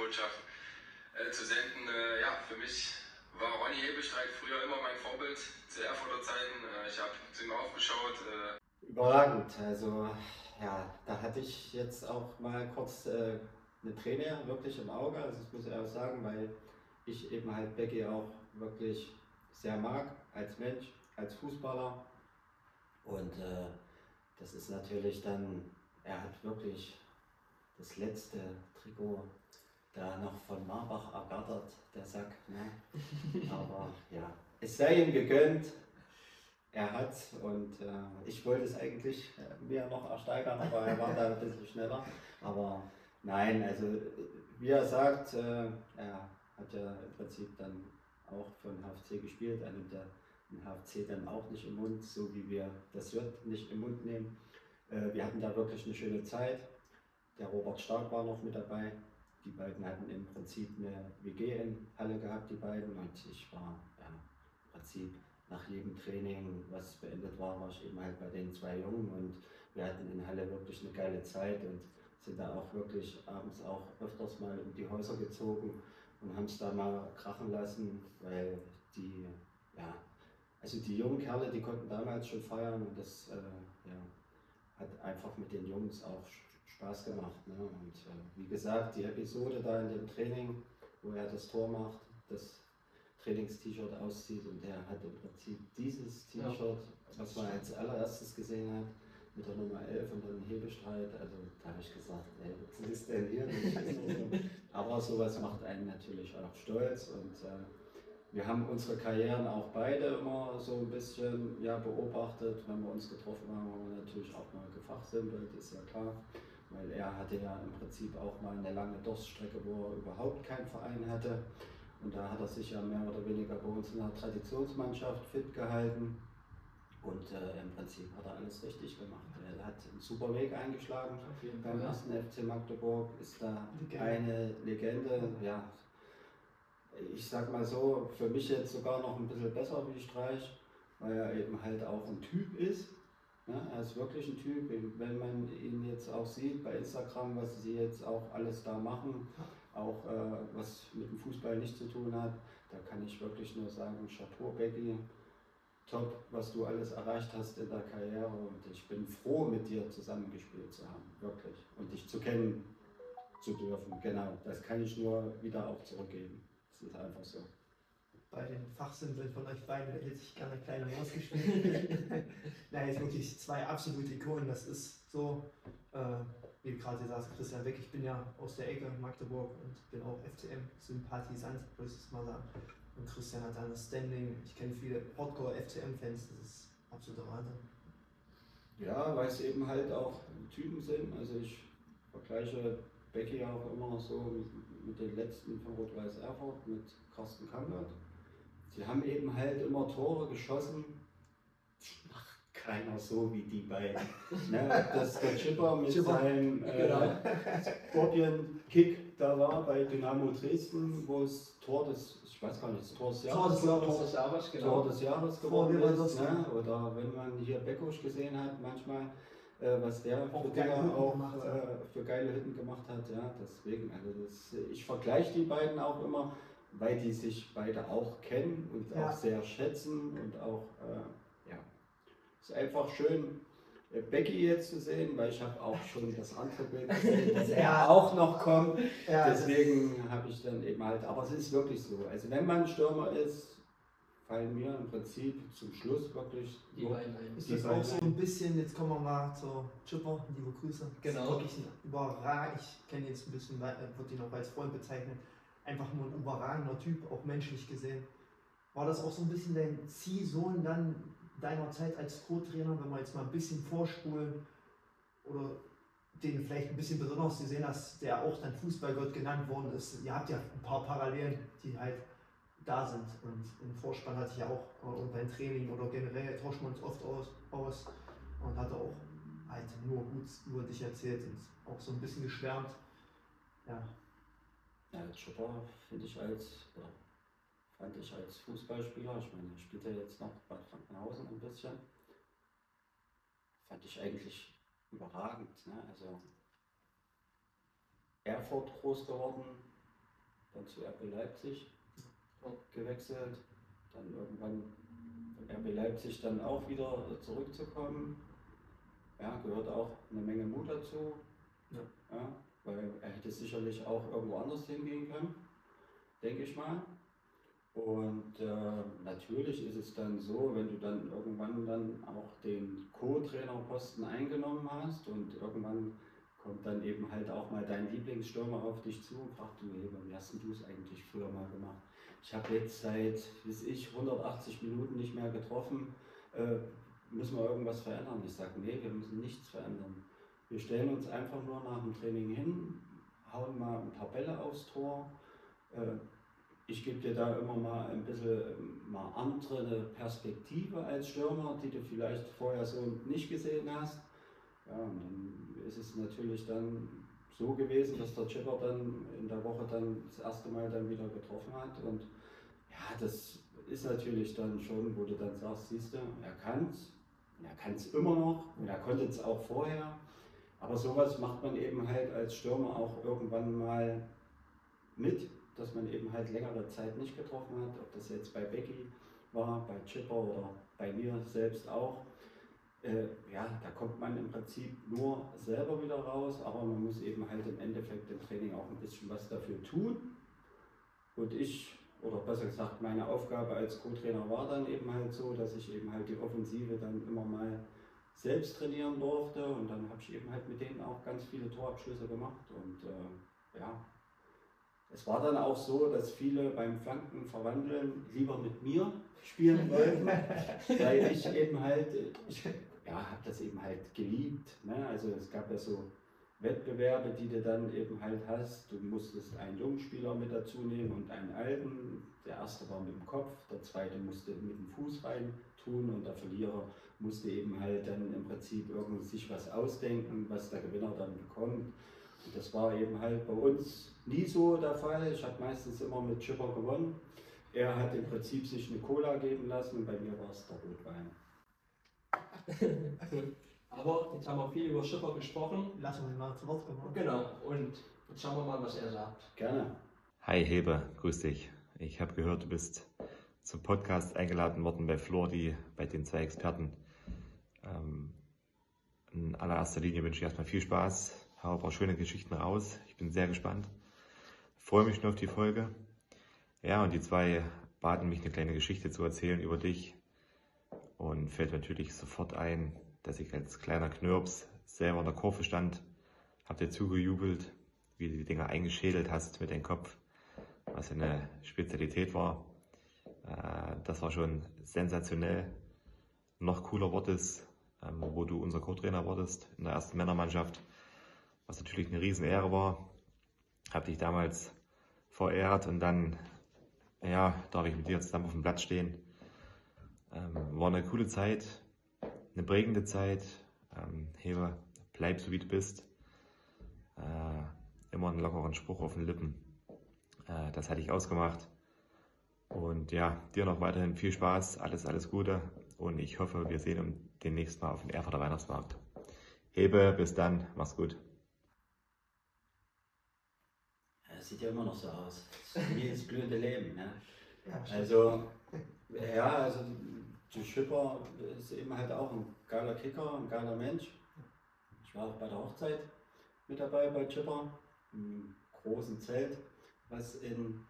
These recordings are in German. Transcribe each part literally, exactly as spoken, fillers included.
Botschaft äh, zu senden. Äh, ja, für mich war Ronny Hebestreit früher immer mein Vorbild zu Erfurter Zeiten. Äh, ich habe zu ihm aufgeschaut. Äh. Überragend. Also ja, da hatte ich jetzt auch mal kurz äh, eine Träne wirklich im Auge. Also das muss ich auch sagen, weil ich eben halt Becky auch wirklich sehr mag als Mensch, als Fußballer. Und äh, das ist natürlich dann, er hat wirklich das letzte Trikot da noch von Marbach ergattert, der Sack. Ne? Aber ja, es sei ihm gegönnt. Er hat und äh, ich wollte es eigentlich äh, mir noch ersteigern, aber er war da ein bisschen schneller. Aber nein, also wie er sagt, äh, er hat ja im Prinzip dann auch für den H F C gespielt. Er nimmt ja den H F C dann auch nicht im Mund, so wie wir das J nicht im Mund nehmen. Äh, wir hatten da wirklich eine schöne Zeit. Der Robert Stark war noch mit dabei. Die beiden hatten im Prinzip eine W G in Halle gehabt, die beiden. Und ich war ja, im Prinzip nach jedem Training, was beendet war, war ich eben halt bei den zwei Jungen. Und wir hatten in Halle wirklich eine geile Zeit und sind da auch wirklich abends auch öfters mal um die Häuser gezogen und haben es da mal krachen lassen, weil die, ja, also die jungen Kerle, die konnten damals schon feiern und das äh, ja, hat einfach mit den Jungs auch Spaß gemacht. Ne? Und äh, wie gesagt, die Episode da in dem Training, wo er das Tor macht, das Trainings-T-Shirt auszieht und er hat im Prinzip dieses T-Shirt, ja, was man als allererstes gesehen hat, mit der Nummer elf und dann Hebestreit, also da habe ich gesagt, ey, was ist denn hier nicht? Aber sowas macht einen natürlich auch stolz und äh, wir haben unsere Karrieren auch beide immer so ein bisschen ja, beobachtet. Wenn wir uns getroffen haben, haben wir natürlich auch mal gefachsimpelt, ist ja klar. Weil er hatte ja im Prinzip auch mal eine lange Durststrecke, wo er überhaupt keinen Verein hatte. Und da hat er sich ja mehr oder weniger bei uns in der Traditionsmannschaft fit gehalten. Und äh, im Prinzip hat er alles richtig gemacht. Er hat einen super Weg eingeschlagen beim ersten F C Magdeburg, ist da eine Legende. Ja, ich sag mal so, für mich jetzt sogar noch ein bisschen besser wie Streich, weil er eben halt auch ein Typ ist. Ja, er ist wirklich ein Typ, wenn man ihn jetzt auch sieht bei Instagram, was sie jetzt auch alles da machen, auch äh, was mit dem Fußball nichts zu tun hat, da kann ich wirklich nur sagen, Chapeau Becky, top, was du alles erreicht hast in der Karriere und ich bin froh, mit dir zusammengespielt zu haben, wirklich. Und dich zu kennen zu dürfen, genau, das kann ich nur wieder auch zurückgeben. Das ist einfach so. Bei den Fachsimpeln von euch beiden hätte ich gerne eine kleine Maus gespielt. Nein, jetzt wirklich zwei absolute Ikonen. Das ist so, äh, wie du gerade sagst, Christian Beck. Ich bin ja aus der Ecke Magdeburg und bin auch F C M-Sympathisant, würde ich es mal sagen. Und Christian hat da ein Standing. Ich kenne viele Hardcore-F C M-Fans. Das ist absoluter Wahnsinn. Ja, weil es eben halt auch Typen sind. Also ich vergleiche Becky auch immer so mit den letzten von Rot-Weiß Erfurt, mit Carsten Kammert. Sie haben eben halt immer Tore geschossen, macht keiner so wie die beiden. Ne, dass der Chipper mit Chipper. seinem äh, Scorpion-Kick da war bei Dynamo Dresden, wo es Tor des, ich weiß gar nicht, das Tor des Jahres, Tor des Tor des Jahres, genau. Tor des Jahres geworden ist. Ne? Oder wenn man hier Beckusch gesehen hat, manchmal, äh, was der auch für Dinger auch äh, für geile Hütten gemacht hat. Ja, deswegen, also das, ich vergleiche die beiden auch immer, weil die sich beide auch kennen und ja. auch sehr schätzen und auch, äh, ja, ist einfach schön, äh, Becky jetzt zu sehen, weil ich habe auch schon das andere Bild gesehen, dass er auch noch kommt, ja, deswegen habe ich dann eben halt, aber es ist wirklich so, also wenn man Stürmer ist, fallen mir im Prinzip zum Schluss wirklich die beiden ein. Ist das auch so ein bisschen, jetzt kommen wir mal zur Chipper, liebe Grüße. Genau. Wirklich ein überragend, ich kenne jetzt ein bisschen, würde ihn auch als Freund bezeichnen, einfach nur ein überragender Typ, auch menschlich gesehen. War das auch so ein bisschen dein Ziehsohn dann deiner Zeit als Co-Trainer, wenn wir jetzt mal ein bisschen vorspulen oder den vielleicht ein bisschen besonders gesehen hast, der auch dann Fußballgott genannt worden ist. Ihr habt ja ein paar Parallelen, die halt da sind und im Vorspann hatte ich ja auch und beim Training oder generell tauschen wir uns oft aus, aus und hatte auch halt nur gut über dich erzählt und auch so ein bisschen geschwärmt. Ja. Ja, Chopper finde ich als, oder fand ich als Fußballspieler, ich meine, er spielt ja jetzt noch bei Frankenhausen ein bisschen, fand ich eigentlich überragend. Ne? Also Erfurt groß geworden, dann zu R B Leipzig gewechselt, dann irgendwann von R B Leipzig dann auch wieder zurückzukommen. Ja, gehört auch eine Menge Mut dazu, Ja. Ja, weil er hätte sicherlich auch irgendwo anders hingehen können, denke ich mal. Und äh, natürlich ist es dann so, wenn du dann irgendwann dann auch den Co-Trainerposten eingenommen hast und irgendwann kommt dann eben halt auch mal dein Lieblingsstürmer auf dich zu und fragt, du Heber, wie hast du es eigentlich früher mal gemacht? Ich habe jetzt seit, weiß ich, hundertachtzig Minuten nicht mehr getroffen, äh, müssen wir irgendwas verändern? Ich sage, nee, wir müssen nichts verändern. Wir stellen uns einfach nur nach dem Training hin, hauen mal ein paar Bälle aufs Tor. Äh, Ich gebe dir da immer mal ein bisschen mal andere Perspektive als Stürmer, die du vielleicht vorher so nicht gesehen hast. Ja, und dann ist es natürlich dann so gewesen, dass der Chipper dann in der Woche dann das erste Mal dann wieder getroffen hat. Und ja, das ist natürlich dann schon, wo du dann sagst, siehst du, er kann es, er kann es immer noch und er konnte es auch vorher. Aber sowas macht man eben halt als Stürmer auch irgendwann mal mit, dass man eben halt längere Zeit nicht getroffen hat, ob das jetzt bei Becky war, bei Chipper oder bei mir selbst auch. Äh, ja, da kommt man im Prinzip nur selber wieder raus, aber man muss eben halt im Endeffekt im Training auch ein bisschen was dafür tun. Und ich, oder besser gesagt, meine Aufgabe als Co-Trainer war dann eben halt so, dass ich eben halt die Offensive dann immer mal selbst trainieren durfte und dann habe ich eben halt mit denen auch ganz viele Torabschlüsse gemacht und äh, ja, es war dann auch so, dass viele beim Flanken verwandeln lieber mit mir spielen wollten, weil ich eben halt, ich ja, habe das eben halt geliebt. Ne? Also es gab ja so Wettbewerbe, die du dann eben halt hast. Du musstest einen jungen Spieler mit dazu nehmen und einen alten. Der erste war mit dem Kopf, der zweite musste mit dem Fuß rein tun und der Verlierer musste eben halt dann im Prinzip irgendwie sich was ausdenken, was der Gewinner dann bekommt. Und das war eben halt bei uns nie so der Fall. Ich habe meistens immer mit Chipper gewonnen. Er hat im Prinzip sich eine Cola geben lassen und bei mir war es der Rotwein. Aber jetzt haben wir viel über Schipper gesprochen. Lassen wir ihn mal zu Wort kommen. Genau, und jetzt schauen wir mal, was er sagt. Gerne. Hi Heber, grüß dich. Ich habe gehört, du bist zum Podcast eingeladen worden bei Flordi, bei den zwei Experten. Ähm, in allererster Linie wünsche ich erstmal viel Spaß, hau ein paar schöne Geschichten raus. Ich bin sehr gespannt. Freue mich schon auf die Folge. Ja, und die zwei baten mich, eine kleine Geschichte zu erzählen über dich. Und fällt natürlich sofort ein, dass ich als kleiner Knirps selber in der Kurve stand, hab dir zugejubelt, wie du die Dinger eingeschädelt hast mit deinem Kopf, was eine Spezialität war. Das war schon sensationell. Noch cooler wurde es, wo du unser Co-Trainer wurdest in der ersten Männermannschaft, was natürlich eine Riesenehre war. Hab dich damals verehrt und dann, ja, darf ich mit dir zusammen auf dem Platz stehen. War eine coole Zeit, eine prägende Zeit. Heber, bleib so wie du bist. Immer einen lockeren Spruch auf den Lippen. Das hatte ich ausgemacht. Und ja, dir noch weiterhin viel Spaß, alles, alles Gute und ich hoffe, wir sehen uns demnächst mal auf dem Erfurter Weihnachtsmarkt. Hebe, bis dann, mach's gut. Das sieht ja immer noch so aus. Das ist wie das blühende Leben. Ne? Ja, Also, ja, also der Schipper ist eben halt auch ein geiler Kicker, ein geiler Mensch. Ich war auch bei der Hochzeit mit dabei bei Chipper, im großen Zelt, was in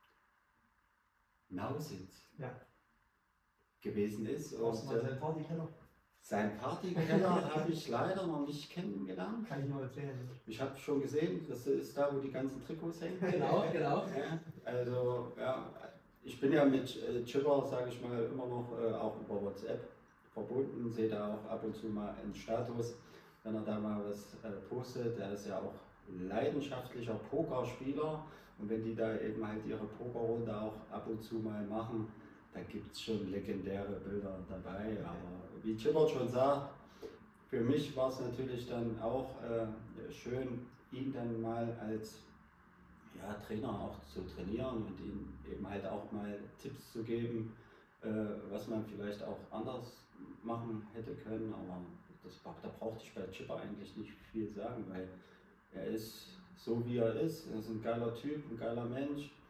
Nausitz ja. gewesen ist. Brauchst du Und mal äh, seinen Partykeller? seinen Partykeller habe ich leider noch nicht kennengelernt. Kann ich nur empfehlen. Ich habe schon gesehen, das ist da, wo die ganzen Trikots hängen. Genau, genau. Ja, also, ja, ich bin ja mit äh, Chipper, sage ich mal, immer noch äh, auch über WhatsApp verbunden, sehe da auch ab und zu mal einen Status, wenn er da mal was äh, postet. Er ist ja auch leidenschaftlicher Pokerspieler und wenn die da eben halt ihre Pokerrunde auch ab und zu mal machen, da gibt es schon legendäre Bilder dabei. Aber wie Chipper schon sagt, für mich war es natürlich dann auch äh, schön, ihn dann mal als ja, Trainer auch zu trainieren und ihm eben halt auch mal Tipps zu geben, äh, was man vielleicht auch anders machen hätte können. Aber das, da brauchte ich bei Chipper eigentlich nicht viel sagen, weil er ist so wie er ist. Er ist ein geiler Typ, ein geiler Mensch.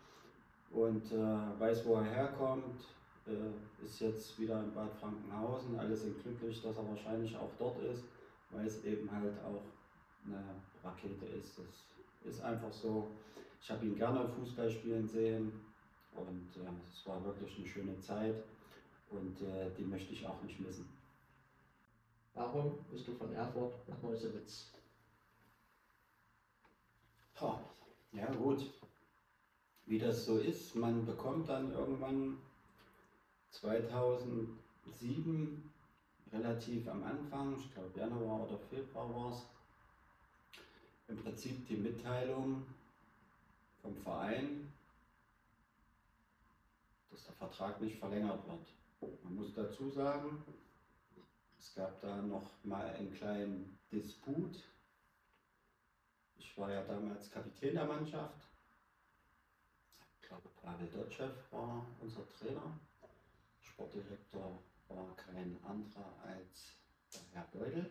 und äh, weiß, wo er herkommt, äh, ist jetzt wieder in Bad Frankenhausen. Alle sind glücklich, dass er wahrscheinlich auch dort ist, weil es eben halt auch eine Rakete ist. Das ist einfach so. Ich habe ihn gerne Fußball spielen sehen und äh, es war wirklich eine schöne Zeit und äh, die möchte ich auch nicht missen. Warum bist du von Erfurt nach Meuselwitz? Ha, ja gut, wie das so ist, man bekommt dann irgendwann zweitausendsieben, relativ am Anfang, ich glaube Januar oder Februar war es, im Prinzip die Mitteilung vom Verein, dass der Vertrag nicht verlängert wird. Man muss dazu sagen, es gab da noch mal einen kleinen Disput. Ich war ja damals Kapitän der Mannschaft. Ich glaube, Pavel Dotschew war unser Trainer. Sportdirektor war kein anderer als der Herr Beutel.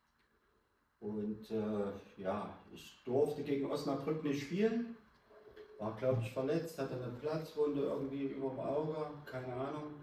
Und äh, ja, ich durfte gegen Osnabrück nicht spielen. War, glaube ich, verletzt, hatte eine Platzwunde irgendwie über dem Auge, keine Ahnung.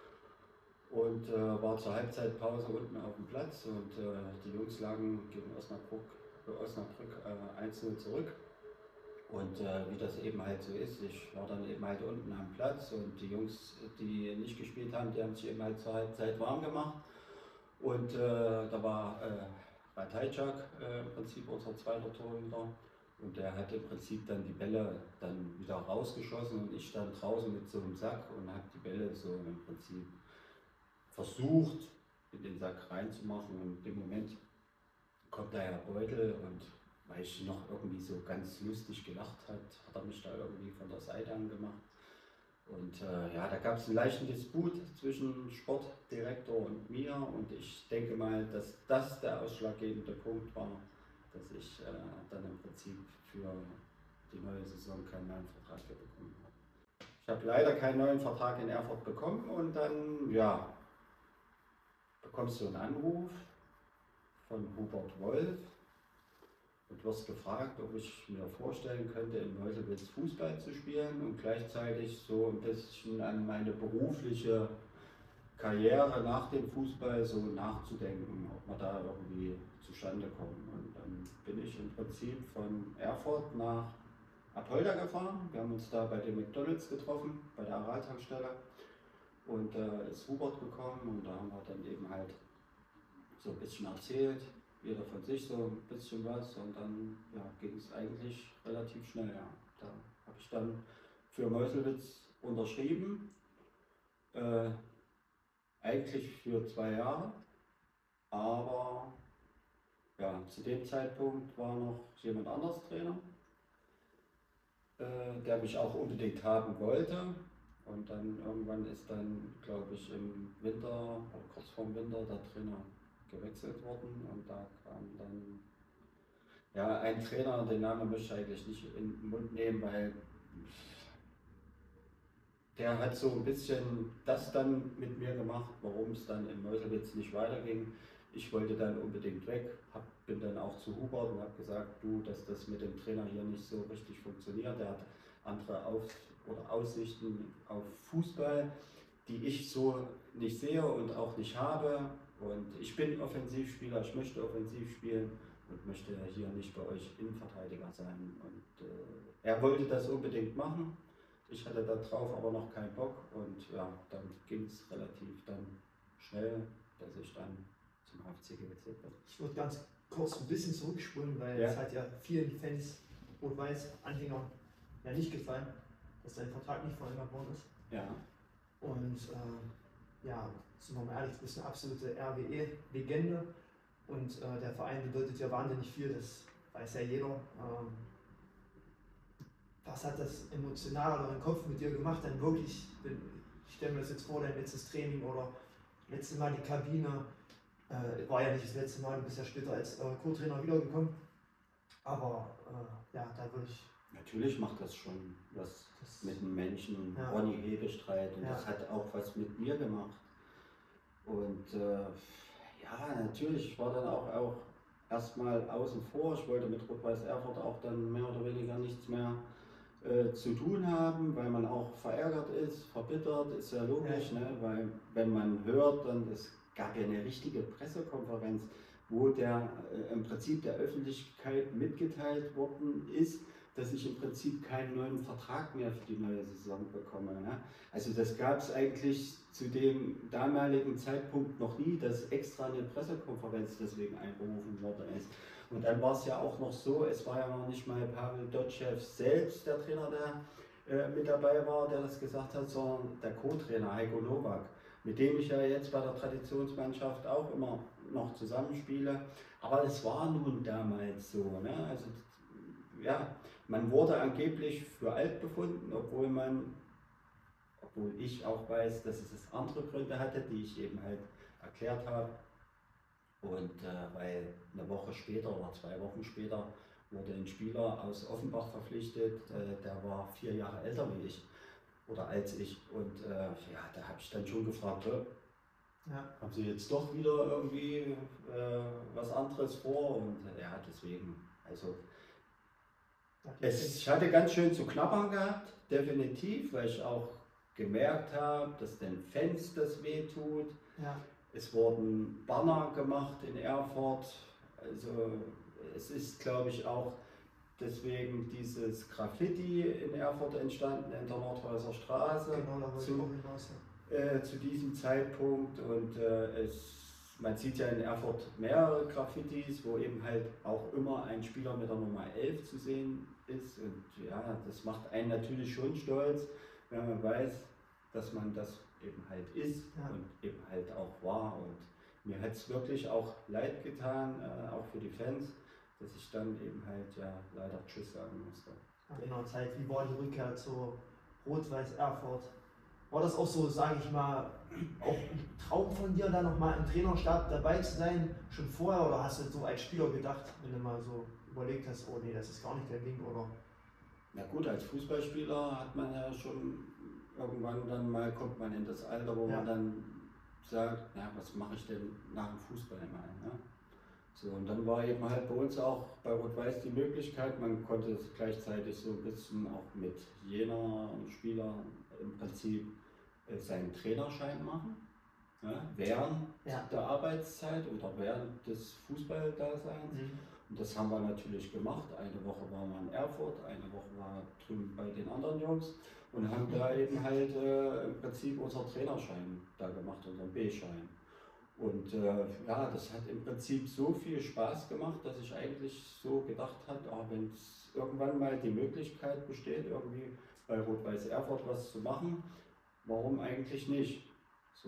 Und äh, war zur Halbzeitpause unten auf dem Platz und äh, die Jungs lagen gegen Osnabrück, Osnabrück äh, eins null zurück. Und äh, wie das eben halt so ist, ich war dann eben halt unten am Platz und die Jungs, die nicht gespielt haben, die haben sich eben halt zur Halbzeit warm gemacht. Und äh, da war äh, Ratajczak äh, im Prinzip unser zweiter Torhüter. Und der hat im Prinzip dann die Bälle dann wieder rausgeschossen und ich stand draußen mit so einem Sack und habe die Bälle so im Prinzip versucht in den Sack reinzumachen und im Moment kommt da Herr Beutel und weil ich noch irgendwie so ganz lustig gelacht hat, hat er mich da irgendwie von der Seite angemacht. Und äh, ja, da gab es einen leichten Disput zwischen Sportdirektor und mir und ich denke mal, dass das der ausschlaggebende Punkt war, dass ich äh, dann im Prinzip für die neue Saison keinen neuen Vertrag mehr bekommen habe. Ich habe leider keinen neuen Vertrag in Erfurt bekommen und dann, ja, bekommst du einen Anruf von Hubert Wolf und wirst gefragt, ob ich mir vorstellen könnte, in Meuselwitz Fußball zu spielen und gleichzeitig so ein bisschen an meine berufliche Karriere nach dem Fußball so nachzudenken, ob wir da irgendwie zustande kommen. Und dann bin ich im Prinzip von Erfurt nach Apolda gefahren. Wir haben uns da bei den McDonalds getroffen, bei der Aral-Tankstelle. Und da äh, ist Hubert gekommen und da haben wir dann eben halt so ein bisschen erzählt, jeder von sich so ein bisschen was und dann ja, ging es eigentlich relativ schnell. Ja. Da habe ich dann für Meuselwitz unterschrieben, äh, eigentlich für zwei Jahre, aber ja, zu dem Zeitpunkt war noch jemand anderes Trainer, äh, der mich auch unbedingt haben wollte. Und dann irgendwann ist dann, glaube ich, im Winter, oder kurz vorm Winter, der Trainer gewechselt worden. Und da kam dann ja, ein Trainer, den Namen möchte ich eigentlich nicht in den Mund nehmen, weil der hat so ein bisschen das dann mit mir gemacht, warum es dann in Meuselwitz nicht weiterging. Ich wollte dann unbedingt weg, hab, bin dann auch zu Hubert und habe gesagt, du, dass das mit dem Trainer hier nicht so richtig funktioniert. Der hat andere Auf oder Aussichten auf Fußball, die ich so nicht sehe und auch nicht habe. Und ich bin Offensivspieler, ich möchte offensiv spielen und möchte hier nicht bei euch Innenverteidiger sein. Und äh, er wollte das unbedingt machen. Ich hatte da drauf aber noch keinen Bock und ja, dann ging es relativ dann schnell, dass ich dann zum H F C gewechselt bin. Ich würde ganz kurz ein bisschen zurückspulen, weil Ja. es hat ja vielen Fans, Rot-Weiß-Anhängern ja nicht gefallen, dass dein Vertrag nicht verlängert worden ist. Ja. Und äh, ja, sind wir mal ehrlich, du bist eine absolute R W E-Legende und äh, der Verein bedeutet ja wahnsinnig viel, das weiß ja jeder. Ähm, was hat das emotional oder im Kopf mit dir gemacht? Dann wirklich, ich stelle mir das jetzt vor, dein letztes Training oder letzte Mal die Kabine, äh, war ja nicht das letzte Mal, du bist ja später als äh, Co-Trainer wiedergekommen, aber äh, ja, da würde ich... Natürlich macht das schon was Das, mit dem Menschen, ja. Ronny Hebestreit, und Ja. das hat auch was mit mir gemacht. Und äh, ja, natürlich, ich war dann auch, auch erstmal außen vor, ich wollte mit Rot-Weiß Erfurt auch dann mehr oder weniger nichts mehr äh, zu tun haben, weil man auch verärgert ist, verbittert, ist ja logisch, Ja. ne? Weil wenn man hört, dann es gab ja eine richtige Pressekonferenz, wo der äh, im Prinzip der Öffentlichkeit mitgeteilt worden ist, dass ich im Prinzip keinen neuen Vertrag mehr für die neue Saison bekomme. Ne? Also das gab es eigentlich zu dem damaligen Zeitpunkt noch nie, dass extra eine Pressekonferenz deswegen einberufen worden ist. Und dann war es ja auch noch so, es war ja noch nicht mal Pavel Dotschew selbst, der Trainer, der äh, mit dabei war, der das gesagt hat, sondern der Co-Trainer Heiko Nowak, mit dem ich ja jetzt bei der Traditionsmannschaft auch immer noch zusammenspiele. Aber es war nun damals so. Ne? Also ja, man wurde angeblich für alt befunden, obwohl man, obwohl ich auch weiß, dass es andere Gründe hatte, die ich eben halt erklärt habe. Und äh, weil eine Woche später oder zwei Wochen später wurde ein Spieler aus Offenbach verpflichtet, äh, der war vier Jahre älter wie ich oder als ich. Und äh, ja, da habe ich dann schon gefragt, ja, haben Sie jetzt doch wieder irgendwie äh, was anderes vor? Und äh, ja, deswegen, also es, ich hatte ganz schön zu knabbern gehabt, definitiv, weil ich auch gemerkt habe, dass den Fans das wehtut. Ja. Es wurden Banner gemacht in Erfurt, also es ist, glaube ich, auch deswegen dieses Graffiti in Erfurt entstanden, in der Nordhäuser Straße, Genau, da zu, hinaus, ja. äh, zu diesem Zeitpunkt. Und äh, es, man sieht ja in Erfurt mehrere Graffitis, wo eben halt auch immer ein Spieler mit der Nummer elf zu sehen ist. Und ja, das macht einen natürlich schon stolz, wenn man weiß, dass man das eben halt ist, ja, und eben halt auch war. Und mir hat es wirklich auch leid getan, äh, auch für die Fans, dass ich dann eben halt ja leider Tschüss sagen musste. In der Zeit, wie war die Rückkehr zu Rot-Weiß Erfurt? War das auch so, sage ich mal, auch ein Traum von dir, da nochmal im Trainerstab dabei zu sein, schon vorher, oder hast du so als Spieler gedacht, wenn du mal so überlegt hast, oh nee, das ist gar nicht dein Ding, oder? Na gut, als Fußballspieler hat man ja schon irgendwann dann mal, kommt man in das Alter, wo ja, man dann sagt, na, was mache ich denn nach dem Fußball mal, ne? So, und dann war eben halt bei uns auch bei Rot-Weiß die Möglichkeit, man konnte gleichzeitig so ein bisschen auch mit jener Spieler im Prinzip äh, seinen Trainerschein machen, ja, während ja, der Arbeitszeit oder während des Fußballdaseins. Mhm. Und das haben wir natürlich gemacht. Eine Woche waren wir in Erfurt, eine Woche war drüben bei den anderen Jungs und haben da eben halt äh, im Prinzip unseren Trainerschein da gemacht, unseren B-Schein. Und äh, ja, das hat im Prinzip so viel Spaß gemacht, dass ich eigentlich so gedacht habe, ah, wenn es irgendwann mal die Möglichkeit besteht, irgendwie bei Rot-Weiß Erfurt was zu machen, warum eigentlich nicht? So,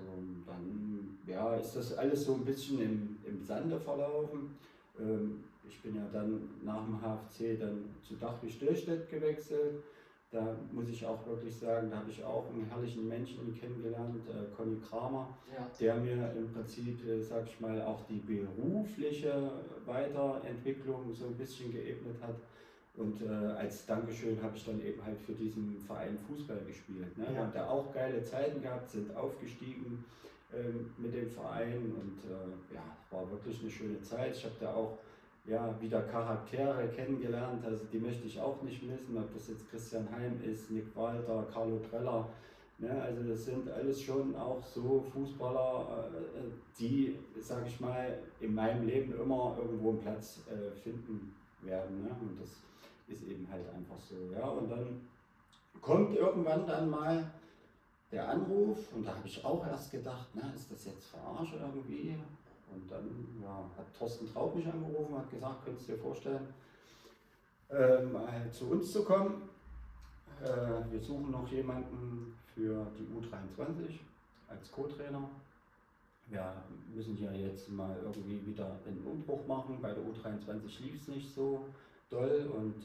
dann ja, ist das alles so ein bisschen im, im Sande verlaufen. Ähm, ich bin ja dann nach dem H F C dann zu Dachwig Stillstedt gewechselt. Da muss ich auch wirklich sagen, da habe ich auch einen herrlichen Menschen kennengelernt, äh, Conny Kramer, ja, der mir im Prinzip, äh, sag ich mal, auch die berufliche Weiterentwicklung so ein bisschen geebnet hat. Und äh, als Dankeschön habe ich dann eben halt für diesen Verein Fußball gespielt. Ne? Ja. Wir haben da auch geile Zeiten gehabt, sind aufgestiegen äh, mit dem Verein und äh, ja, war wirklich eine schöne Zeit. Ich habe da auch ja, wieder Charaktere kennengelernt, also die möchte ich auch nicht missen, ob das jetzt Christian Heim ist, Nick Walter, Carlo Treller, ne? Also das sind alles schon auch so Fußballer, äh, die, sag ich mal, in meinem Leben immer irgendwo einen Platz äh, finden werden, ne? Und das ist eben halt einfach so, ja, und dann kommt irgendwann dann mal der Anruf und da habe ich auch erst gedacht, na, ist das jetzt Verarsche irgendwie? Und dann ja, hat Thorsten Traub mich angerufen und hat gesagt, könntest du dir vorstellen, ähm, halt zu uns zu kommen. Äh, wir suchen noch jemanden für die U dreiundzwanzig als Co-Trainer. Wir müssen ja jetzt mal irgendwie wieder einen Umbruch machen. Bei der U dreiundzwanzig lief es nicht so doll und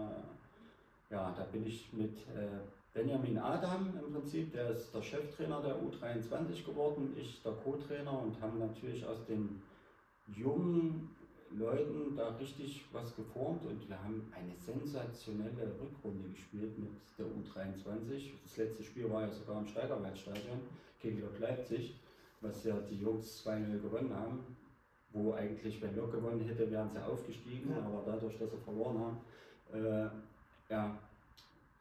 äh, ja, da bin ich mit äh, Benjamin Adam im Prinzip, der ist der Cheftrainer der U dreiundzwanzig geworden, ich der Co-Trainer und haben natürlich aus den jungen Leuten da richtig was geformt und wir haben eine sensationelle Rückrunde gespielt mit der U dreiundzwanzig. Das letzte Spiel war ja sogar im Steigerwaldstadion gegen Lok Leipzig, was ja die Jungs zwei null gewonnen haben, wo eigentlich, wenn Lok gewonnen hätte, wären sie aufgestiegen, ja, aber dadurch, dass sie verloren haben, äh, ja,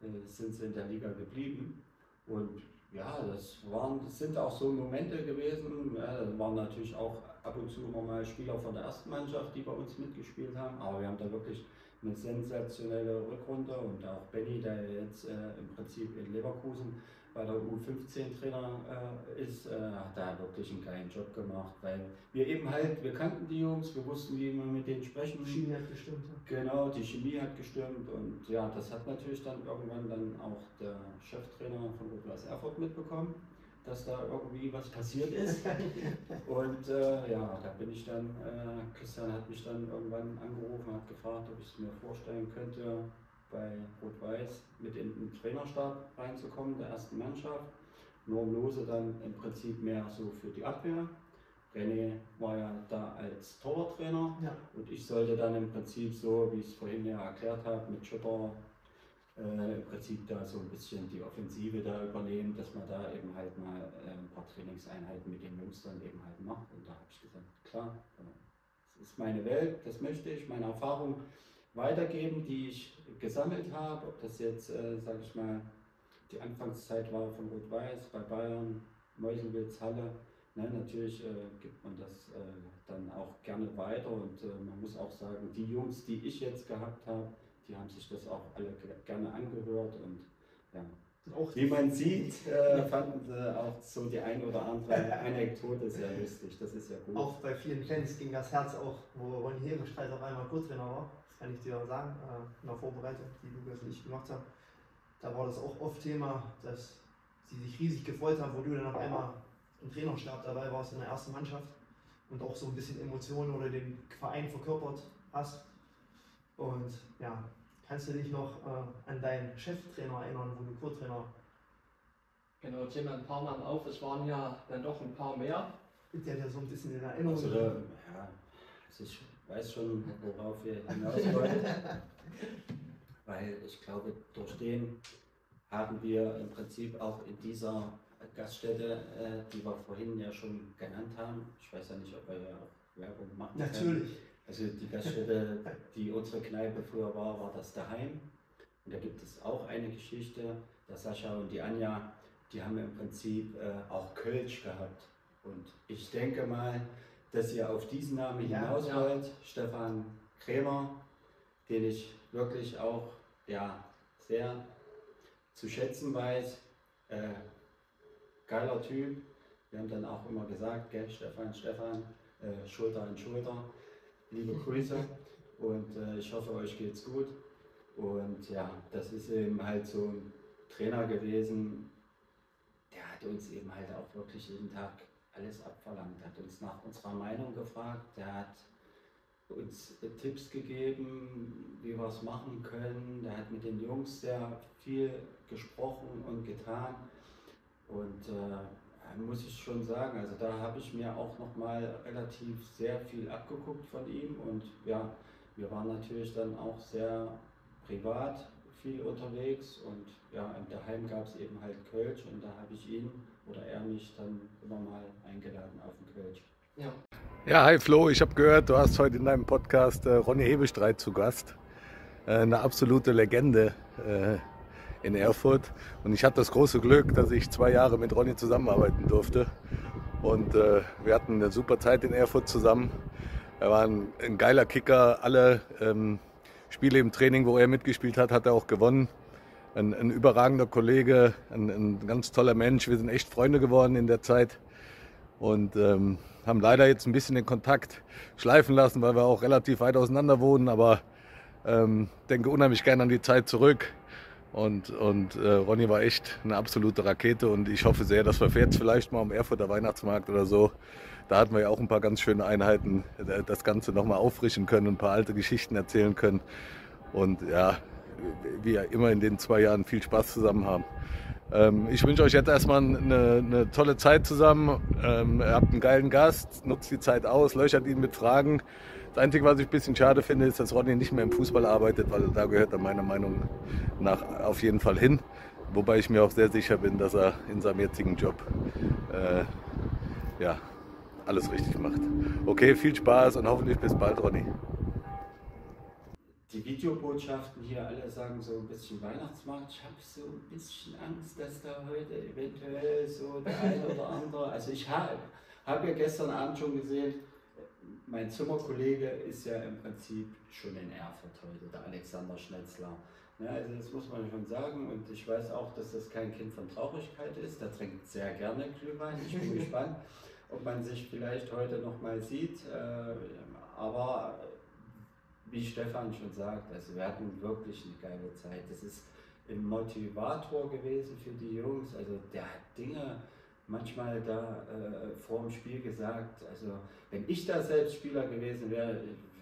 äh, sind sie in der Liga geblieben. Und ja, das, waren, das sind auch so Momente gewesen. Ja, da waren natürlich auch ab und zu immer mal Spieler von der ersten Mannschaft, die bei uns mitgespielt haben. Aber wir haben da wirklich eine sensationelle Rückrunde und auch Benny, der jetzt äh, im Prinzip in Leverkusen bei der U fünfzehn Trainer äh, ist, äh, hat da wirklich einen geilen Job gemacht, weil wir eben halt, wir kannten die Jungs, wir wussten, wie wir mit denen sprechen. Die Chemie hat gestimmt. Ja. Genau, die Chemie hat gestimmt und ja, das hat natürlich dann irgendwann dann auch der Cheftrainer von Rot-Weiß Erfurt mitbekommen, dass da irgendwie was passiert ist. Und äh, ja, da bin ich dann, äh, Christian hat mich dann irgendwann angerufen, hat gefragt, ob ich es mir vorstellen könnte, bei Rot-Weiß mit in den Trainerstab reinzukommen, der ersten Mannschaft. Norm Lose dann im Prinzip mehr so für die Abwehr. René war ja da als Torwarttrainer Ja. und ich sollte dann im Prinzip so, wie ich es vorhin ja erklärt habe, mit Schipper äh, im Prinzip da so ein bisschen die Offensive da übernehmen, dass man da eben halt mal äh, ein paar Trainingseinheiten mit den Jungs dann eben halt macht. Und da habe ich gesagt, klar, das ist meine Welt, das möchte ich, meine Erfahrung weitergeben, die ich gesammelt habe, ob das jetzt, äh, sage ich mal, die Anfangszeit war von Rot-Weiß, bei Bayern, Meuselwitz, Halle. Ne, natürlich äh, gibt man das äh, dann auch gerne weiter und äh, man muss auch sagen, die Jungs, die ich jetzt gehabt habe, die haben sich das auch alle gerne angehört und ja. Auch wie man sieht, äh, fanden sie auch so die ein oder andere Anekdote sehr lustig, das ist ja gut. Auch bei vielen Fans ging das Herz auch, wo Ronny Hebestreit auf einmal Co-Trainer war, das kann ich dir sagen, äh, in der Vorbereitung, die Lukas und ich gemacht haben. Da war das auch oft Thema, dass sie sich riesig gefreut haben, wo du dann auf einmal im Trainerstab dabei warst in der ersten Mannschaft und auch so ein bisschen Emotionen oder den Verein verkörpert hast. Und ja, kannst du dich noch äh, an deinen Cheftrainer erinnern, wo du Co-Trainer? Genau, zählen wir ein paar Namen auf, es waren ja dann doch ein paar mehr. Der hat ja so ein bisschen in Erinnerung. Also, da, ja, also ich weiß schon, worauf wir hinaus wollen, weil ich glaube, durch den haben wir im Prinzip auch in dieser Gaststätte, äh, die wir vorhin ja schon genannt haben, ich weiß ja nicht, ob wir ja auch Werbung machen können. Natürlich. Also die Gaststätte, die unsere Kneipe früher war, war das Daheim. Und da gibt es auch eine Geschichte, der Sascha und die Anja, die haben im Prinzip äh, auch Kölsch gehabt. Und ich denke mal, dass ihr auf diesen Namen Ja, hinaus ja. wollt. Stefan Krämer, den ich wirklich auch ja, sehr zu schätzen weiß. Äh, geiler Typ. Wir haben dann auch immer gesagt, gell, Stefan, Stefan, äh, Schulter an Schulter. Liebe Grüße und äh, ich hoffe, euch geht's gut. Und ja, das ist eben halt so ein Trainer gewesen, der hat uns eben halt auch wirklich jeden Tag alles abverlangt, hat uns nach unserer Meinung gefragt, der hat uns äh, Tipps gegeben, wie wir es machen können, der hat mit den Jungs sehr viel gesprochen und getan und äh, muss ich schon sagen, also da habe ich mir auch noch mal relativ sehr viel abgeguckt von ihm und ja, wir waren natürlich dann auch sehr privat viel unterwegs und ja, im Daheim gab es eben halt Kölsch und da habe ich ihn oder er mich dann immer mal eingeladen auf den Kölsch. Ja. Ja, hi Flo, ich habe gehört, du hast heute in deinem Podcast äh, Ronny Hebestreit zu Gast. Äh, eine absolute Legende äh, in Erfurt. Und ich hatte das große Glück, dass ich zwei Jahre mit Ronny zusammenarbeiten durfte. Und äh, wir hatten eine super Zeit in Erfurt zusammen. Er war ein, ein geiler Kicker. Alle ähm, Spiele im Training, wo er mitgespielt hat, hat er auch gewonnen. Ein, ein überragender Kollege, ein, ein ganz toller Mensch. Wir sind echt Freunde geworden in der Zeit. Und ähm, haben leider jetzt ein bisschen den Kontakt schleifen lassen, weil wir auch relativ weit auseinander wohnen. Aber ähm, denke unheimlich gerne an die Zeit zurück. Und, und äh, Ronny war echt eine absolute Rakete und ich hoffe sehr, dass wir jetzt vielleicht mal am Erfurter Weihnachtsmarkt oder so, da hatten wir ja auch ein paar ganz schöne Einheiten, das Ganze nochmal auffrischen können, ein paar alte Geschichten erzählen können und ja, wir immer in den zwei Jahren viel Spaß zusammen haben. Ähm, ich wünsche euch jetzt erstmal eine, eine tolle Zeit zusammen, ähm, ihr habt einen geilen Gast, nutzt die Zeit aus, löchert ihn mit Fragen. Das Einzige, was ich ein bisschen schade finde, ist, dass Ronny nicht mehr im Fußball arbeitet, weil da gehört er meiner Meinung nach auf jeden Fall hin. Wobei ich mir auch sehr sicher bin, dass er in seinem jetzigen Job äh, ja, alles richtig macht. Okay, viel Spaß und hoffentlich bis bald, Ronny. die Videobotschaften hier alle sagen so ein bisschen Weihnachtsmarkt. Ich habe so ein bisschen Angst, dass da heute eventuell so der eine oder andere, also ich habe hab ja gestern Abend schon gesehen, mein Zimmerkollege ist ja im Prinzip schon in Erfurt heute, der Alexander Schnetzler. Ja, also das muss man schon sagen, und ich weiß auch, dass das kein Kind von Traurigkeit ist. Der trinkt sehr gerne Glühwein. Ich bin gespannt, ob man sich vielleicht heute noch mal sieht. Aber wie Stefan schon sagt, also wir hatten wirklich eine geile Zeit. Das ist ein Motivator gewesen für die Jungs. Also der hat Dinge manchmal da äh, vor dem Spiel gesagt. Also wenn ich da selbst Spieler gewesen wäre,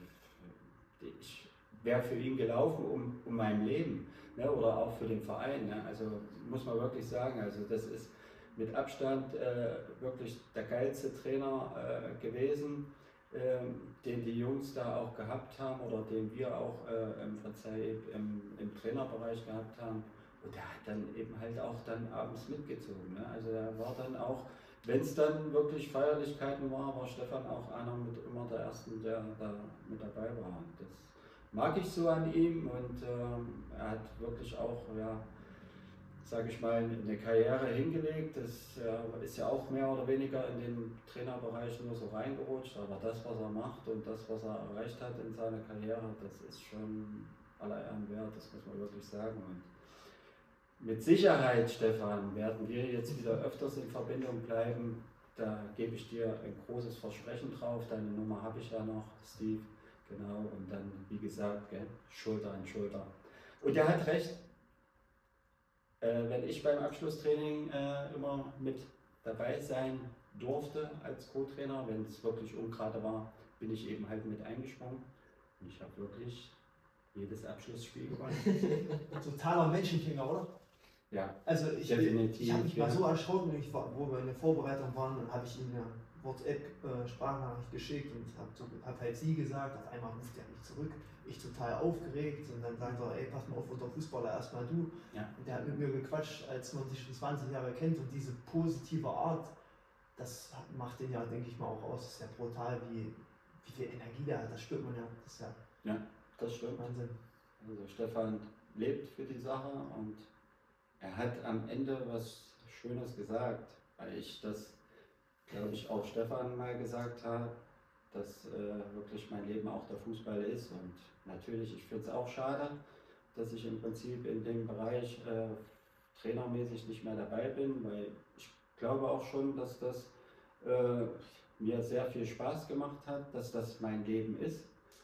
ich wäre für ihn gelaufen um, um mein Leben, ne, oder auch für den Verein. Ne? Also muss man wirklich sagen, also das ist mit Abstand äh, wirklich der geilste Trainer äh, gewesen, äh, den die Jungs da auch gehabt haben oder den wir auch äh, im Prinzip im, im Trainerbereich gehabt haben. Und der hat dann eben halt auch dann abends mitgezogen. Ne? Also er war dann auch, wenn es dann wirklich Feierlichkeiten war, war Stefan auch einer mit immer der Ersten, der da mit dabei war. Und das mag ich so an ihm, und ähm, er hat wirklich auch, ja, sage ich mal, eine Karriere hingelegt. Das äh, ist ja auch mehr oder weniger in den Trainerbereich nur so reingerutscht, aber das, was er macht und das, was er erreicht hat in seiner Karriere, das ist schon aller Ehren wert, das muss man wirklich sagen. Und mit Sicherheit, Stefan, werden wir jetzt wieder öfters in Verbindung bleiben. Da gebe ich dir ein großes Versprechen drauf. Deine Nummer habe ich ja noch, Steve. Genau, und dann, wie gesagt, gell, Schulter an Schulter. Und er hat recht, äh, wenn ich beim Abschlusstraining äh, immer mit dabei sein durfte als Co-Trainer, wenn es wirklich ungerade war, bin ich eben halt mit eingesprungen. Und ich habe wirklich jedes Abschlussspiel gewonnen. Totaler Menschenfinger, oder? Ja, also ich, definitiv. Ich habe mich ja. mal so erschrocken, ich war, wo wir in der Vorbereitung waren, und habe ich ihm eine WhatsApp-Sprachnachricht geschickt und habe so, hab halt sie gesagt. Auf einmal ruft er mich zurück, ich total aufgeregt, und dann sagt er, ey, pass mal auf, unser Fußballer, erstmal du. Ja. Und der hat mit mir gequatscht, als man sich schon zwanzig Jahre kennt, und diese positive Art, das macht den ja, denke ich mal, auch aus. Das ist ja brutal, wie, wie viel Energie der hat, das spürt man ja. Das ist ja, ja, das stimmt. Wahnsinn. Also Stefan lebt für die Sache, und er hat am Ende was Schönes gesagt, weil ich das, glaube ich, auch Stefan mal gesagt habe, dass äh, wirklich mein Leben auch der Fußball ist. Und natürlich, ich finde es auch schade, dass ich im Prinzip in dem Bereich äh, trainermäßig nicht mehr dabei bin, weil ich glaube auch schon, dass das äh, mir sehr viel Spaß gemacht hat, dass das mein Leben ist.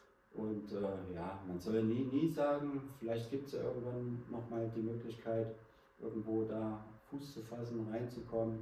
Und äh, ja, man soll nie, nie sagen, vielleicht gibt es ja irgendwann nochmal die Möglichkeit, irgendwo da Fuß zu fassen, reinzukommen.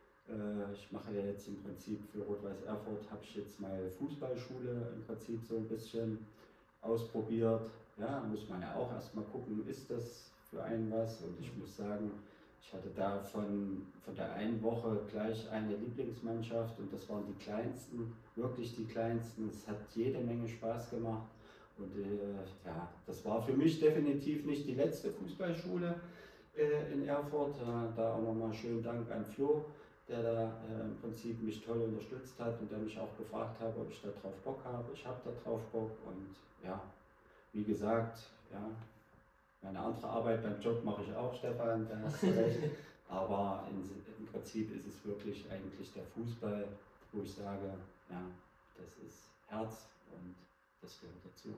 Äh, ich mache ja jetzt im Prinzip für Rot-Weiß Erfurt, habe ich jetzt mal Fußballschule im Prinzip so ein bisschen ausprobiert. Ja, muss man ja auch erstmal gucken, ist das für einen was? Und ich muss sagen, ich hatte da von, von der einen Woche gleich eine Lieblingsmannschaft, und das waren die kleinsten, wirklich die kleinsten. Es hat jede Menge Spaß gemacht, und äh, ja, das war für mich definitiv nicht die letzte Fußballschule äh, in Erfurt. Äh, da auch nochmal schönen Dank an Flo, der da äh, im Prinzip mich toll unterstützt hat und der mich auch gefragt hat, ob ich da drauf Bock habe. Ich habe da drauf Bock, und ja, wie gesagt, ja, meine andere Arbeit beim Job mache ich auch, Stefan, da hast du recht. Aber in, im Prinzip ist es wirklich eigentlich der Fußball, wo ich sage, ja, das ist Herz und das gehört dazu.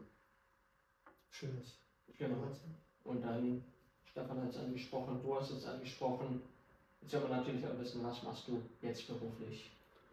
Schönes. Genau. Und dann, Stefan hat es angesprochen, du hast es angesprochen. Jetzt wollen wir natürlich auch wissen, was machst du jetzt beruflich?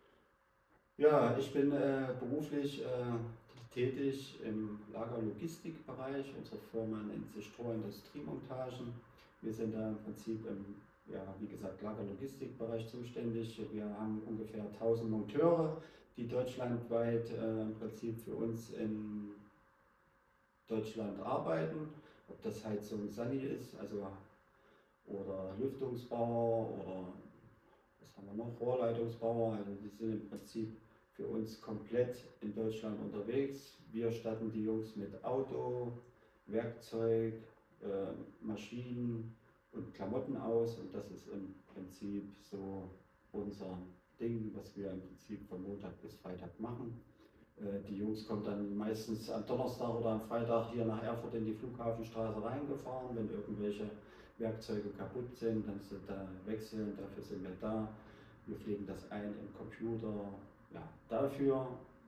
Ja, ich bin äh, beruflich äh, tätig im Lagerlogistikbereich. Unsere Firma nennt sich Tor Industriemontagen. Wir sind da im Prinzip im, ja, wie gesagt, Lagerlogistikbereich zuständig. Wir haben ungefähr tausend Monteure, die deutschlandweit äh, im Prinzip für uns in Deutschland arbeiten. Ob das Heizung Sani ist, also oder Lüftungsbauer oder was haben wir noch, Rohrleitungsbauer. Also die sind im Prinzip für uns komplett in Deutschland unterwegs. Wir statten die Jungs mit Auto, Werkzeug, äh, Maschinen und Klamotten aus, und das ist im Prinzip so unser Ding, was wir im Prinzip von Montag bis Freitag machen. Äh, die Jungs kommen dann meistens am Donnerstag oder am Freitag hier nach Erfurt in die Flughafenstraße reingefahren. Wenn irgendwelche Werkzeuge kaputt sind, dann sind da wechseln, dafür sind wir da. Wir pflegen das ein im Computer. Ja, dafür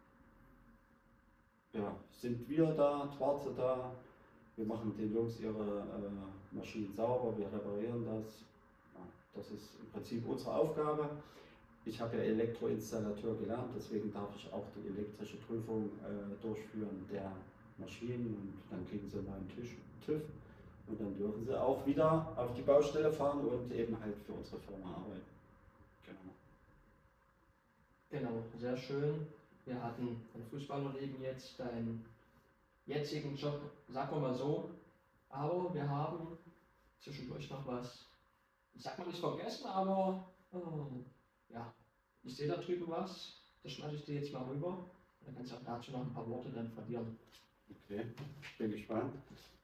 ja, sind wir da, Schwarze da. Wir machen den Jungs ihre äh, Maschinen sauber, wir reparieren das. Ja, das ist im Prinzip unsere Aufgabe. Ich habe ja Elektroinstallateur gelernt, deswegen darf ich auch die elektrische Prüfung äh, durchführen der Maschinen und dann kriegen sie mal einen Tisch, TÜV und dann dürfen sie auch wieder auf die Baustelle fahren und eben halt für unsere Firma arbeiten. Genau. Genau, sehr schön. Wir hatten ein Fußballerleben jetzt, deinen jetzigen Job, sagen wir mal so, aber wir haben zwischendurch noch was, ich sag mal nicht vergessen, aber oh, ja, ich sehe da drüben was, das schmeiße ich dir jetzt mal rüber. Dann kannst du auch dazu noch ein paar Worte dann verlieren. Okay, ich bin gespannt.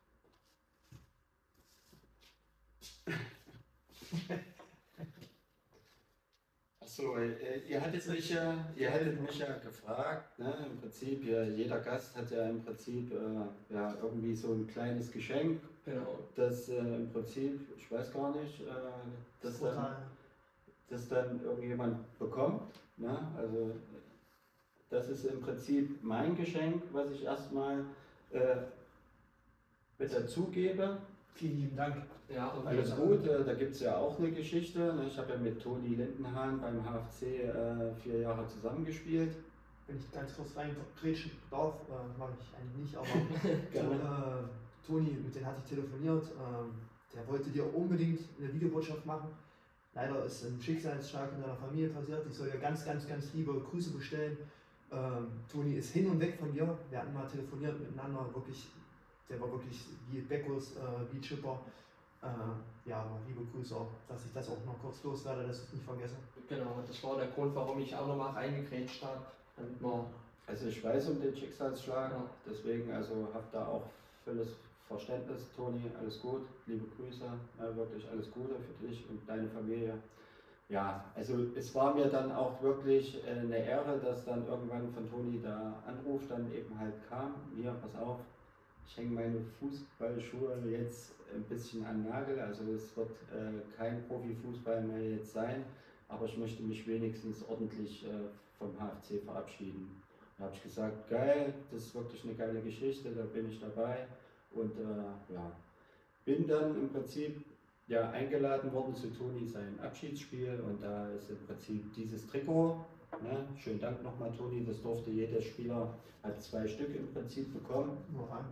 Achso, äh, ihr hattet mich ja, ihr hattet mich ja gefragt, ne? Im Prinzip, ja, jeder Gast hat ja im Prinzip äh, ja, irgendwie so ein kleines Geschenk, Genau. das äh, im Prinzip, ich weiß gar nicht, äh, das dann, das dann irgendjemand bekommt. Ne? Also das ist im Prinzip mein Geschenk, was ich erstmal äh, mit dazugebe. Vielen lieben Dank. Ja, und Alles gut, äh, da gibt es ja auch eine Geschichte. Ne? Ich habe ja mit Toni Lindenhahn beim H F C äh, vier Jahre zusammengespielt. Wenn ich ganz kurz reingrätschen darf, äh, mache ich eigentlich nicht, aber Gerne. äh, Toni, mit dem hatte ich telefoniert, ähm, der wollte dir unbedingt eine Videobotschaft machen. Leider ist ein Schicksalsschlag in deiner Familie passiert. Ich soll dir ganz, ganz, ganz liebe Grüße bestellen. Ähm, Toni ist hin und weg von dir. Wir hatten mal telefoniert miteinander, wirklich, der war wirklich wie Beckus, äh, wie Chipper. Äh, ja, liebe Grüße auch, dass ich das auch noch kurz loswerde, dass ich es nicht vergesse. genau, das war der Grund, warum ich auch nochmal reingekrätscht habe, damit man. Also ich weiß um den Schicksalsschlag, Ja. deswegen also habe da auch volles Verständnis, Toni, alles gut, liebe Grüße, äh, wirklich alles Gute für dich und deine Familie. Ja, also es war mir dann auch wirklich äh, eine Ehre, dass dann irgendwann von Toni der Anruf dann eben halt kam, hier, pass auf, ich hänge meine Fußballschuhe jetzt ein bisschen an den Nagel, also es wird äh, kein Profifußball mehr jetzt sein, aber ich möchte mich wenigstens ordentlich äh, vom H F C verabschieden. Da habe ich gesagt, geil, das ist wirklich eine geile Geschichte, da bin ich dabei und äh, ja, bin dann im Prinzip ja, eingeladen worden zu Toni sein Abschiedsspiel und da ist im Prinzip dieses Trikot, ne? Schönen Dank nochmal Toni, das durfte jeder Spieler, hat zwei Stück im Prinzip bekommen.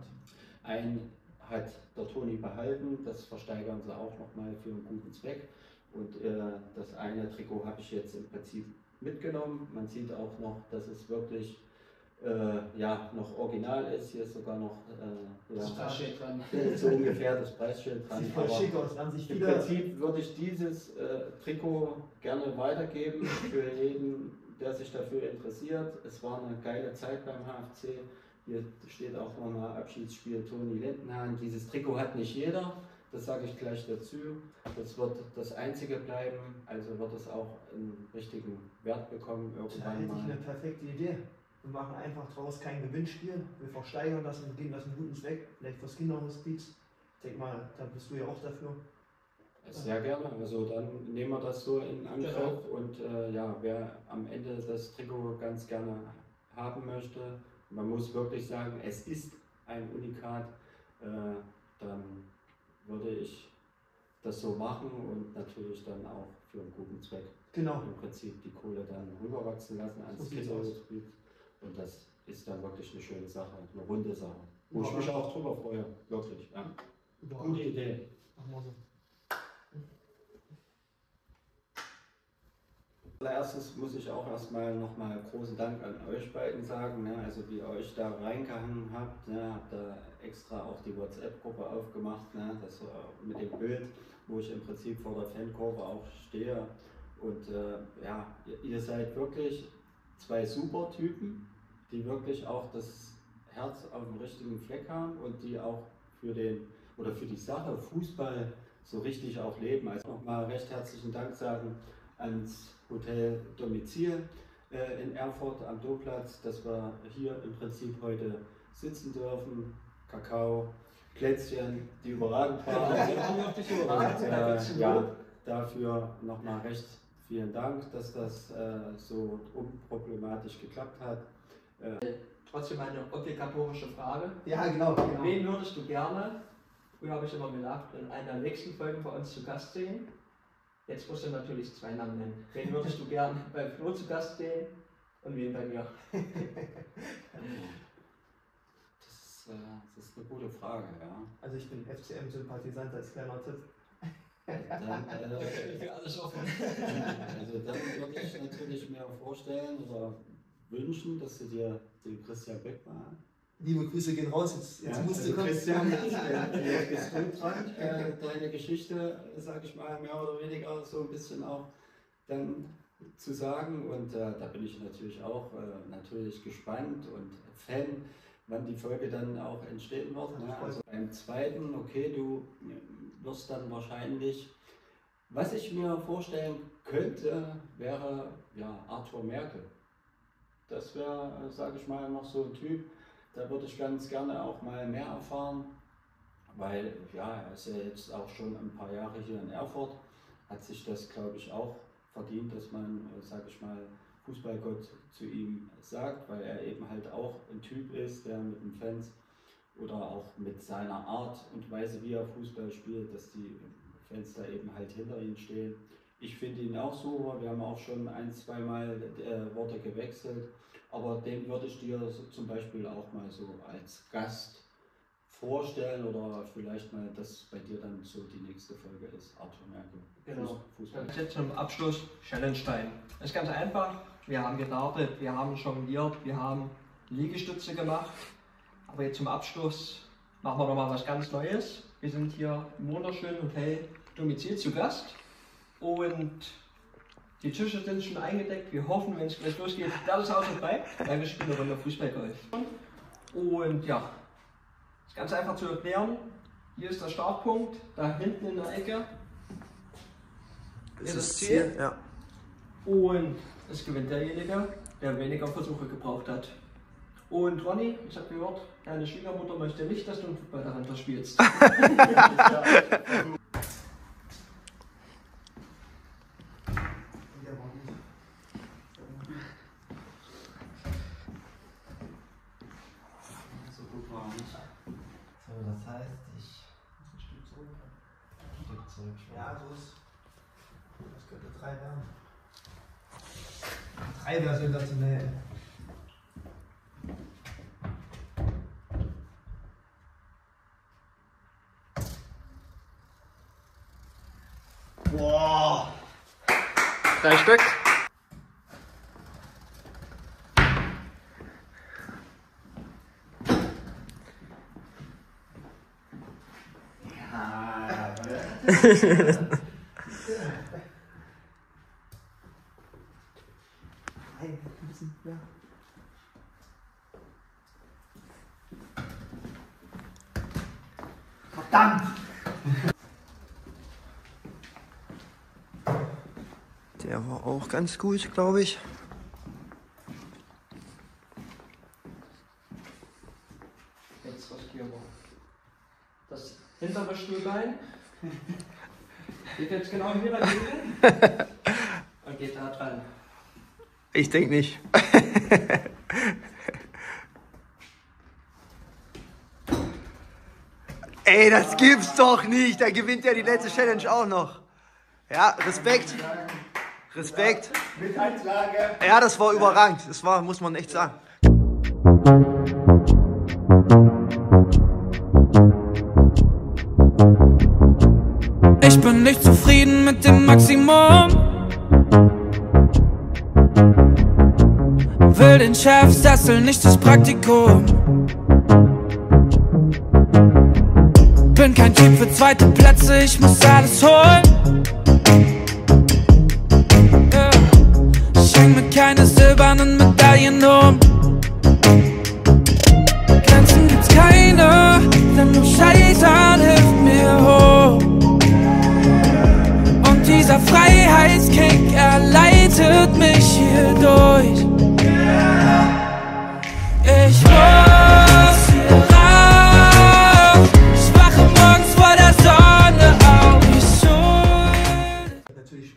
Ein hat der Toni behalten, das versteigern sie auch nochmal für einen guten Zweck und äh, das eine Trikot habe ich jetzt im Prinzip mitgenommen. Man sieht auch noch, dass es wirklich äh, ja, noch original ist. Hier ist sogar noch äh, Das ja, Preisschild dran. so ungefähr das Preisschild dran. Sieht voll Aber schick aus, haben sich im viele. Prinzip würde ich dieses äh, Trikot gerne weitergeben für jeden, der sich dafür interessiert. Es war eine geile Zeit beim H F C. Hier steht auch nochmal Abschiedsspiel Toni Lindenhahn. Dieses Trikot hat nicht jeder. Das sage ich gleich dazu. Das wird das einzige bleiben, also wird es auch einen richtigen Wert bekommen Da irgendwann hätte ich mal. eine perfekte Idee. Wir machen einfach draus kein Gewinnspiel. Wir versteigern das und geben das einen guten Zweck. Vielleicht fürs Kinderhospiz. Ich denke mal, da bist du ja auch dafür. Sehr gerne. Also dann nehmen wir das so in Angriff und äh, ja, wer am Ende das Trikot ganz gerne haben möchte, man muss wirklich sagen, es ist ein Unikat, äh, dann würde ich das so machen und natürlich dann auch für einen guten Zweck Genau. im Prinzip die Kohle dann rüberwachsen lassen ans So sieht's Kinderhospiz. Und das ist dann wirklich eine schöne Sache, eine runde Sache. Wo ich Überragend. mich auch drüber freue, wirklich. Ja. Überragend. Gute Idee. Machen wir so. Allererstes muss ich auch erstmal nochmal großen Dank an euch beiden sagen, ne? Also wie ihr euch da reingehangen habt, ne? Habt da extra auch die WhatsApp-Gruppe aufgemacht, ne? Das äh, mit dem Bild, wo ich im Prinzip vor der Fankurve auch stehe. Und äh, ja, ihr, ihr seid wirklich zwei super Typen, die wirklich auch das Herz auf dem richtigen Fleck haben und die auch für den oder für die Sache Fußball so richtig auch leben. Also nochmal recht herzlichen Dank sagen ans Hotel Domizil, äh, in Erfurt am Domplatz, dass wir hier im Prinzip heute sitzen dürfen. Kakao, Plätzchen, die überragend waren. Und, äh, ja, dafür nochmal recht vielen Dank, dass das äh, so unproblematisch geklappt hat. Äh, Trotzdem eine obligatorische Frage. Ja, genau. genau. Wen würdest du gerne, früher habe ich immer gedacht, in einer der nächsten Folgen bei uns zu Gast sehen? Jetzt musst du natürlich zwei Namen nennen. Wen würdest du gerne bei Flo zu Gast sehen und wen bei mir? Das ist, äh, das ist eine gute Frage, ja. Also ich bin F C M-Sympathisant als kleiner Tipp. Dann, äh, Für alles offen. also dann würde ich natürlich mir vorstellen oder wünschen, dass du dir den Christian Beckmann. Liebe Grüße gehen raus, jetzt, jetzt Ja, musst also du kurz. Christian, jetzt, äh, bist du dran, äh, deine Geschichte, sag ich mal, mehr oder weniger so ein bisschen auch dann zu sagen. Und äh, da bin ich natürlich auch äh, natürlich gespannt und Fan, wann die Folge dann auch entstehen wird. Ne? Also beim zweiten, okay, du wirst dann wahrscheinlich, was ich mir vorstellen könnte, wäre ja Arthur Merkel. Das wäre, sage ich mal, noch so ein Typ, da würde ich ganz gerne auch mal mehr erfahren, weil ja, er ist ja jetzt auch schon ein paar Jahre hier in Erfurt, hat sich das, glaube ich, auch verdient, dass man, sage ich mal, Fußballgott zu ihm sagt, weil er eben halt auch ein Typ ist, der mit den Fans oder auch mit seiner Art und Weise, wie er Fußball spielt, dass die Fans da eben halt hinter ihm stehen. Ich finde ihn auch so, wir haben auch schon ein, zweimal äh, Worte gewechselt, aber den würde ich dir so zum Beispiel auch mal so als Gast vorstellen oder vielleicht mal, dass bei dir dann so die nächste Folge ist, Arthur Merkel. Genau. Fußball. Jetzt zum Abschluss Challenge Time. Das ist ganz einfach. Wir haben gedartet, wir haben jongliert, wir haben Liegestütze gemacht. Aber jetzt zum Abschluss machen wir noch mal was ganz Neues. Wir sind hier im wunderschönen Hotel Domizil zu Gast. Und die Tische sind schon eingedeckt. Wir hoffen, wenn es gleich losgeht, da das Haus noch bleibt, weil wir spielen eine Runde Fußballgolf. Und ja, ist ganz einfach zu erklären. Hier ist der Startpunkt, da hinten in der Ecke ist das Ziel. Ja. Und es gewinnt derjenige, der weniger Versuche gebraucht hat. Und Ronny, ich habe gehört, deine Schwiegermutter möchte nicht, dass du einen Fußball daran verspielst. So, das heißt, ich ein Stück zurück. Ein Stück zurück. Ja, so ist. Das könnte drei werden. Drei wäre sensationell. Boah! Drei Stück. Ein bisschen, ja. Verdammt! Der war auch ganz gut, glaube ich. Jetzt riskieren wir. Das hintere Stuhlbein geht jetzt genau hier dagegen und geht da dran. Ich denke nicht. Ey, das gibt's doch nicht. Da gewinnt ja die letzte Challenge auch noch. Ja, Respekt. Respekt. Mit Anklage. Ja, das war überragend. Das war, muss man echt sagen. Ich bin nicht zufrieden mit dem Maximum. Will den Chefsessel, nicht das Praktikum. Bin kein Typ für zweite Plätze, ich muss alles holen. Yeah. Ich häng mir keine silbernen Medaillen um. Grenzen gibt's keine, denn nur Scheitern hilft mir hoch. Und dieser Freiheitskick, er leitet mich hier durch.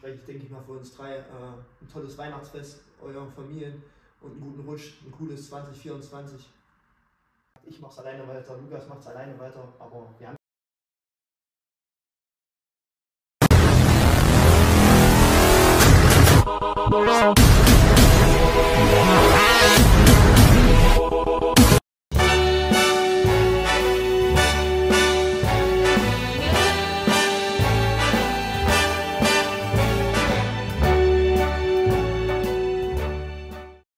euch, denke ich mal, für uns drei äh, ein tolles Weihnachtsfest, euren Familien und einen guten Rutsch, ein cooles zwanzig vierundzwanzig. Ich mach's alleine weiter, Lukas macht's alleine weiter, aber wir haben